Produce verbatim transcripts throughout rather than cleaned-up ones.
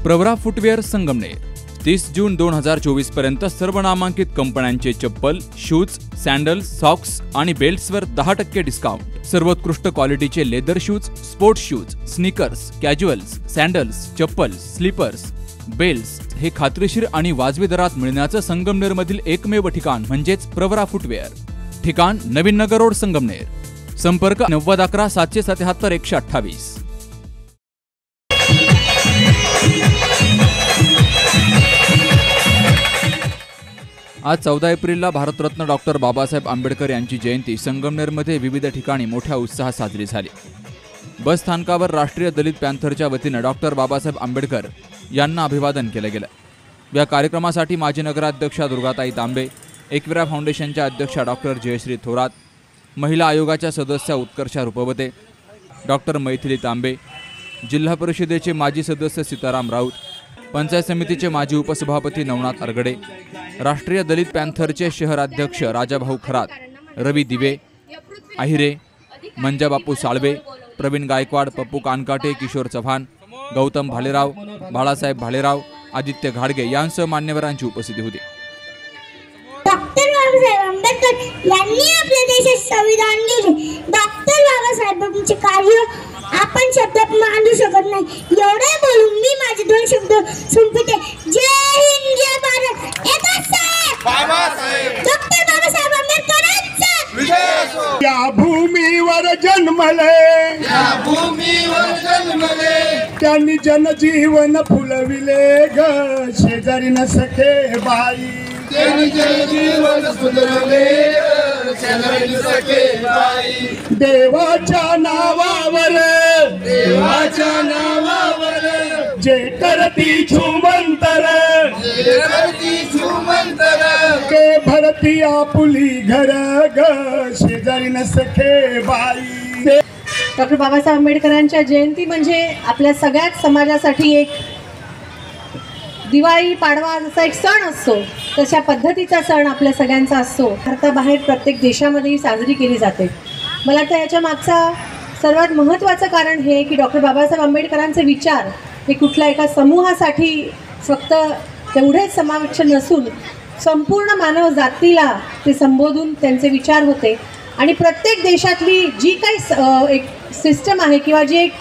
Pravara footwear Sangamner तीस जून दोन हजार चोवीस पर्यंत सर्व नामांकित कंपन्यांचे चप्पल, शूज, सॅन्डल्स, सॉक्स आणि बेल्ट्सवर दहा टक्के डिस्काउंट। सर्वोत्कृष्ट क्वालिटीचे leather shoes, sports shoes, sneakers, casuals, sandals, chappals, slippers, belts हे खात्रीशीर आणि वाजवी दरात मिळण्याचं संगमनेरमधील एकमेव ठिकाण म्हणजेच प्रवरा फुटवेअर। ठिकाण नवीन नगर रोड संगमनेर। संपर्क नव्वद अकरा सातशे सत्याहत्तर एकशे अठ्ठावीस। आज चौदा एप्रिलला भारतरत्न डॉक्टर बाबासाहेब आंबेडकर यांची जयंती संगमनेरमध्ये विविध ठिकाणी मोठ्या उत्साहात साजरी झाली। बस स्थानकावर राष्ट्रीय दलित पॅन्थरच्या वतीने डॉक्टर बाबासाहेब आंबेडकर यांना अभिवादन केलं गेलं। या कार्यक्रमासाठी माजी नगराध्यक्षा दुर्गाताई तांबे, एकविरा फाउंडेशनच्या अध्यक्षा डॉक्टर जयश्री थोरात, महिला आयोगाच्या सदस्या उत्कर्षा रुपवते, डॉक्टर मैथिली तांबे, जिल्हा परिषदेचे माजी सदस्य सीताराम राऊत, पंचायत समितीचे माजी उपसभापती नवनाथ अरगडे, राष्ट्रीय दलित पॅन्थरचे शहराध्यक्ष राजाभाऊ खरात, रवी दिवे, आहिरे, मंजाबापू साळवे, प्रवीण गायकवाड, पप्पू कानकाटे, किशोर चव्हाण, गौतम भालेराव, बाळासाहेब भालेराव, आदित्य घाडगे यांसह मान्यवरांची उपस्थिती होती। डॉक्टर बाबासाहेब आंबेडकर यांनी आपल्या देशात संविधान लिहिले। डॉक्टर बाबासाहेबांचे कार्य आपण शब्दात मांडू शकत नाही। एवढे बोलून मी माझे दोन शब्द संपवते। जय हिंद, जय भारत, एकच बाबासाहेब, डॉक्टर बाबासाहेब आंबेडकरांचा विजय असो। या भूमीवर जन्मले, या भूमीवर जन्मले, त्यांनी जनजीवन फुलविले ग, शेजारी न सखे बाई, त्यांनी जनजीवन फुलविले, शेजारी न सखे बाई। देवाच्या नावावर, देवाच्या नावावर, जे करती छुमंतर, जे करती छुमंतर, के भरती आपुली घर ग, शेजारी न सखे बाई। डॉक्टर बाबासाहेब आंबेडकरांच्या जयंती म्हणजे आपल्या सगळ्याच समाजासाठी एक दिवाळी, पाडवा जसा एक सण असतो तशा पद्धतीचा सण आपल्या सगळ्यांचा असतो। भारताबाहेर प्रत्येक देशामध्ये साजरी केली जाते। मला वाटतं याच्या मागचा सर्वात महत्त्वाचं कारण हे की डॉक्टर बाबासाहेब आंबेडकरांचे विचार हे कुठल्या एका समूहासाठी फक्त तेवढेच समाविष्ट नसून संपूर्ण मानव जातीला ते संबोधून त्यांचे विचार होते। आणि प्रत्येक देशातली जी काही एक सिस्टम आहे किंवा जी एक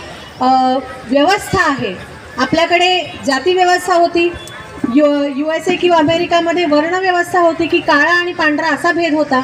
व्यवस्था आहे, आपल्याकडे जाती व्यवस्था होती, यू यू एस ए किंवा अमेरिकामध्ये वर्णव्यवस्था होती की काळा आणि पांढरा असा भेद होता।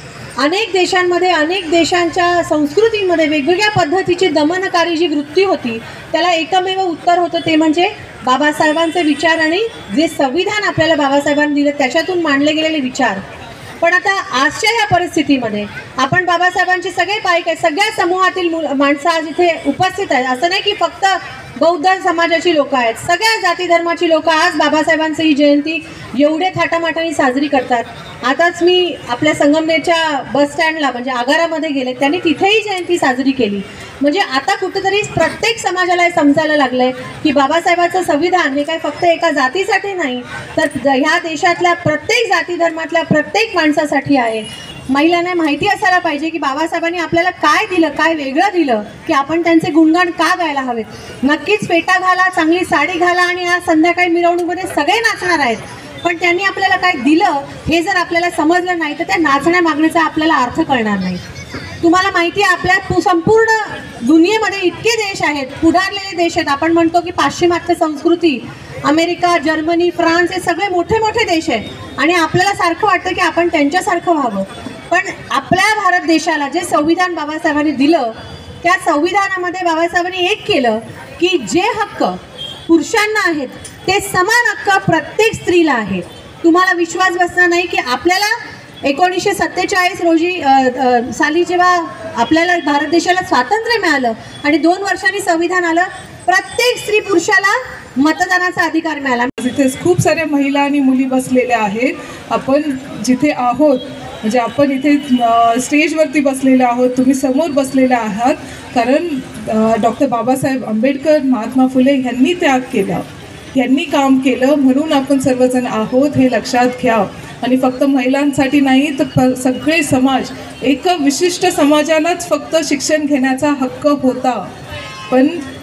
अनेक देशांमध्ये, अनेक देशांच्या संस्कृतीमध्ये वेगवेगळ्या पद्धतीची दमनकारी जी वृत्ती होती त्याला एकमेव उत्तर होतं ते म्हणजे बाबासाहेबांचे विचार आणि जे संविधान आपल्याला बाबासाहेबांनी दिलं त्याच्यातून मांडले गेलेले विचार। पण आता आजच्या या परिस्थितीमध्ये आपण बाबासाहेबांचे सगळे पाईक आहेत, सगळ्या समूहातील माणसं आज इथे उपस्थित आहेत। असं नाही की फक्त बौद्ध समाजाची लोक आहेत, सगळ्या जाती धर्माची लोक आज बाबासाहेबांची ही जयंती एवढे थाटामाटाने साजरी करतात। आताच मी आपल्या संगमनेरच्या बस स्टँडला म्हणजे आगारामध्ये गेले, त्यांनी तिथेही जयंती साजरी केली। म्हणजे आता कुठेतरी प्रत्येक समाजाला हे समजायला लागलंय की बाबासाहेबांचं संविधान हे काय फक्त एका जातीसाठी नाही तर ह्या देशातल्या प्रत्येक जाती धर्मातल्या प्रत्येक माणसासाठी आहे। महिलांना माहिती असायला पाहिजे की बाबासाहेबांनी आपल्याला काय दिलं, काय वेगळं दिलं की आपण त्यांचे गुणगान का गायला हवेत। नक्कीच फेटा घाला, चांगली साडी घाला आणि आज संध्याकाळी मिरवणुकीमध्ये सगळे नाचणार आहेत, पण त्यांनी आपल्याला काय दिलं हे जर आपल्याला समजलं नाही तर त्या नाचण्या मागण्याचा आपल्याला अर्थ कळणार नाही। तुम्हाला माहिती आहे आपल्या संपूर्ण दुनियेमध्ये इतके देश आहेत, पुढारलेले देश आहेत, आपण म्हणतो की पाश्चिमात्य संस्कृती, अमेरिका, जर्मनी, फ्रान्स हे सगळे मोठे मोठे देश आहेत आणि आपल्याला सारखं वाटतं की आपण त्यांच्यासारखं व्हावं। पण आपल्या भारत देशाला जे संविधान बाबासाहेबांनी दिलं त्या संविधानामध्ये बाबासाहेबांनी एक केलं की जे हक्क पुरुषांना आहेत ते समान हक्क प्रत्येक स्त्रीला आहेत। तुम्हाला विश्वास बसणार नाही की आपल्याला एकोणीसशे सत्तेचाळीस रोजी साली जेव्हा आपल्याला भारत देशाला स्वातंत्र्य मिळालं आणि दोन वर्षांनी संविधान आलं, प्रत्येक स्त्री पुरुषाला मतदानाचा अधिकार मिळाला। तिथे खूप साऱ्या महिला आणि मुली बसलेल्या आहेत। आपण जिथे आहोत म्हणजे आपण इथे स्टेजवरती बसलेले आहोत, तुम्ही समोर बसलेले आहात कारण डॉक्टर बाबासाहेब आंबेडकर, महात्मा फुले यांनी त्याग केला, यांनी काम केलं म्हणून आपण सर्वजण आहोत हे लक्षात घ्या। आणि फक्त महिलांसाठी नाही तर सगळे समाज, एक विशिष्ट समाजालाच फक्त शिक्षण घेण्याचा हक्क होता, पण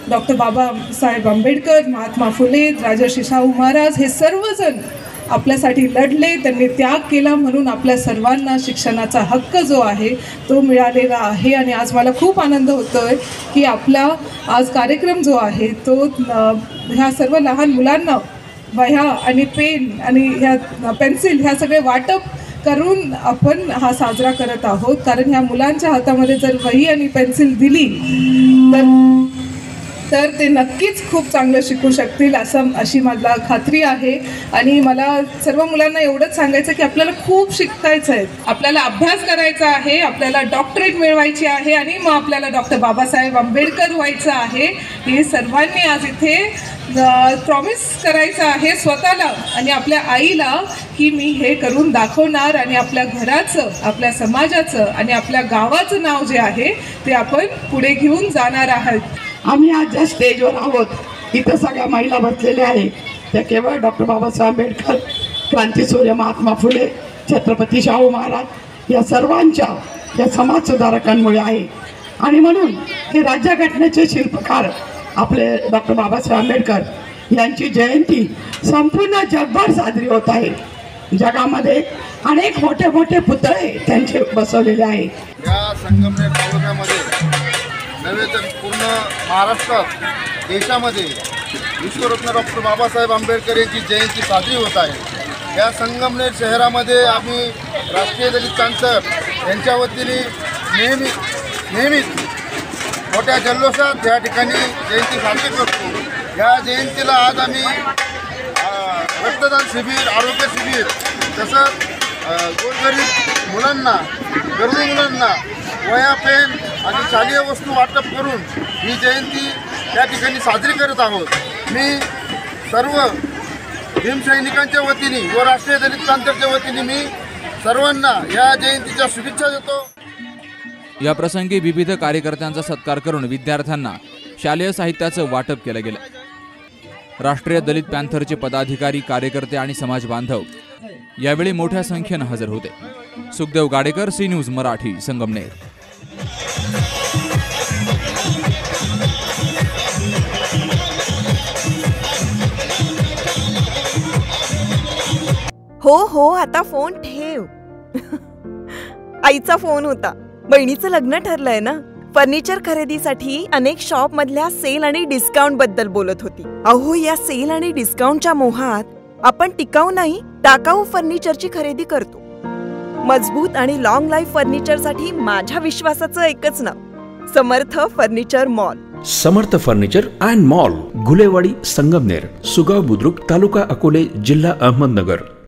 डॉक्टर बाबासाहेब आंबेडकर, महात्मा फुले, राजर्षी शाहू महाराज हे सर्वजण आपल्यासाठी लढले, त्यांनी त्याग केला, म्हणून आपल्या सर्वांना शिक्षणाचा हक्क जो आहे तो मिळालेला आहे. आणि आज मला खूप आनंद होतो आहे की आपला आज कार्यक्रम जो आहे तो ह्या सर्व लहान मुलांना वह्या आणि पेन आणि ह्या पेन्सिल ह्या सगळे वाटप करून आपण हा साजरा करत आहोत. कारण ह्या मुलांच्या हातामध्ये जर वही आणि पेन्सिल दिली तर तर ते नक्कीच खूप चांगलं शिकू शकतील असं अशी मला खात्री आहे. आणि मला सर्व मुलांना एवढंच सांगायचं की आपल्याला खूप शिकायचं आहे, आपल्याला अभ्यास करायचा आहे, आपल्याला डॉक्टरेट मिळवायची आहे आणि मग आपल्याला डॉक्टर बाबासाहेब आंबेडकर व्हायचं आहे. हे सर्वांनी आज इथे प्रॉमिस करायचं आहे स्वतःला आणि आपल्या आईला की मी हे करून दाखवणार आणि आपल्या घराचं, आपल्या समाजाचं आणि आपल्या गावाचं नाव जे आहे ते आपण पुढे घेऊन जाणार आहोत. आम्ही आज ज्या स्टेजवर आहोत इथं सगळ्या महिला बसलेल्या आहेत त्या केवळ डॉक्टर बाबासाहेब आंबेडकर, क्रांतीसूर्य महात्मा फुले, छत्रपती शाहू महाराज या सर्वांच्या या समाजसुधारकांमुळे आहे. आणि म्हणून हे राज्यघटनेचे शिल्पकार आपले डॉक्टर बाबासाहेब आंबेडकर यांची जयंती संपूर्ण जगभर साजरी होत आहे. जगामध्ये अनेक मोठे मोठे पुतळे त्यांचे बसवलेले आहेत. या संगमनेर तालुक्यामध्ये नव्हे तर पूर्ण महाराष्ट्रात, देशामध्ये विश्वरत्न डॉक्टर बाबासाहेब आंबेडकर यांची जयंती साजरी होत आहे. या संगमनेर शहरामध्ये आम्ही राष्ट्रीय दलित पॅंथर यांच्या वतीने नेहमी नेहमीच मोठ्या जल्लोषात या ठिकाणी जयंती साजरी करतो. या जयंतीला आज आम्ही रक्तदान शिबिर, आरोग्य शिबिर, तसंच गोरगरीब मुलांना, गरजू मुलांना वह्या, पेन आणि शालेय वस्तू वाटप करून ही जयंती त्या ठिकाणी साजरी करत आहोत. मी सर्व भीमसैनिकांच्या वतीने व राष्ट्रीय दलित पॅंथरच्या वतीने मी सर्वांना या जयंतीच्या शुभेच्छा देतो. या प्रसंगी विविध कार्यकर्त्यांचा सत्कार करून विद्यार्थ्यांना शालेय साहित्याचं वाटप केलं गेलं. राष्ट्रीय दलित पॅंथरचे पदाधिकारी, कार्यकर्ते आणि समाज बांधव यावेळी मोठ्या संख्येनं हजर होते. Sukhdev Gadekar, C News Marathi, Sangamner. हो हो आता फोन ठेव. आईचा फोन होता. बहिणीचं लग्न ठरलंय ना. फर्निचर खरेदीसाठी अनेक शॉप मधल्या सेल आणि डिस्काउंट बद्दल बोलत होती. अहो या सेल आणि डिस्काउंटच्या मोहात आपण टिकाऊ नाही टाकाऊ फर्निचरची खरेदी करतो. मजबूत आणि लॉंग लाईफ फर्निचरसाठी माझ्या विश्वासाचं एकच नाव, Samarth furniture mall. Samarth furniture and mall, Gulewadi, Sangamner, Sugaon Budruk, taluka Akole, जिल्हा अहमदनगर.